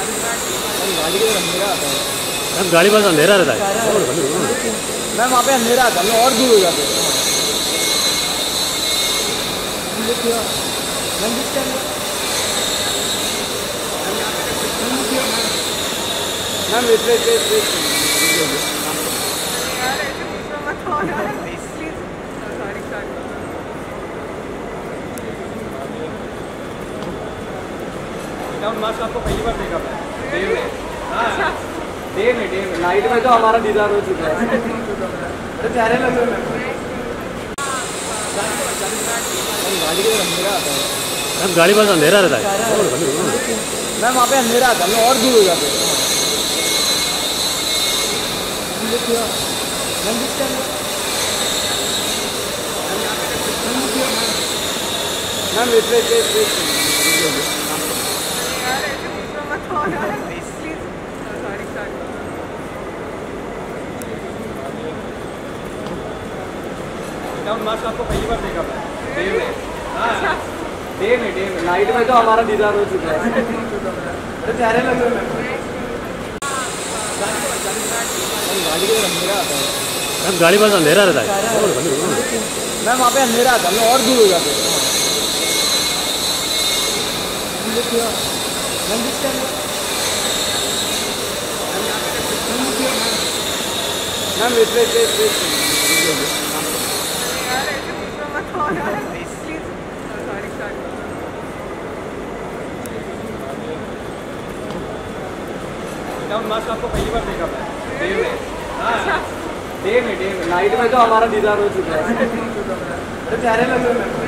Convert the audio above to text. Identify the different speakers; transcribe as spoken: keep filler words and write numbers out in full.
Speaker 1: गाड़ी के अंधेरा आता है।
Speaker 2: मैम गाड़ी पास अंधेरा रहता है।
Speaker 1: मैम वहाँ पे अंधेरा आता है, और दूर हो जाते हैं। Ma'am wait wait wait wait
Speaker 3: यार ऐसे पूछना मत हो यार please please sorry sorry
Speaker 1: down mask आपको पहली बार देखा मैं डे में। हाँ डे में डे में नाइट में तो हमारा दीदार हो चुका है। अरे प्यारे लग रहे हैं। गाड़ी के अंधेरा आता है।
Speaker 2: मैम गाड़ी पास अंधेरा रहता है।
Speaker 1: मैम वहाँ पे अंधेरा आता है, और दूर हो जाते हैं। Ma'am wait wait wait wait
Speaker 3: यार ऐसे पूछना मत हो यार please please sorry sorry
Speaker 1: down mask आपको पहली बार देखा मैं डे में। हाँ डे में डे में नाइट में तो हमारा दीदार हो चुका है। अरे प्यारे लग रहे हैं। गाड़ी के अंधेरा आता है।
Speaker 2: मैम गाड़ी पास अंधेरा रहता है।
Speaker 1: मैम वहाँ पे अंधेरा आता है, और दूर हो जाते हैं। Ma'am wait wait wait wait
Speaker 3: यार ऐसे पूछना मत हो यार please please sorry sorry
Speaker 1: down mask आपको पहली बार देखा मैं डे में। हाँ डे में डे में नाइट में तो हमारा दीदार हो चुका है। अरे प्यारे लग रहे हैं।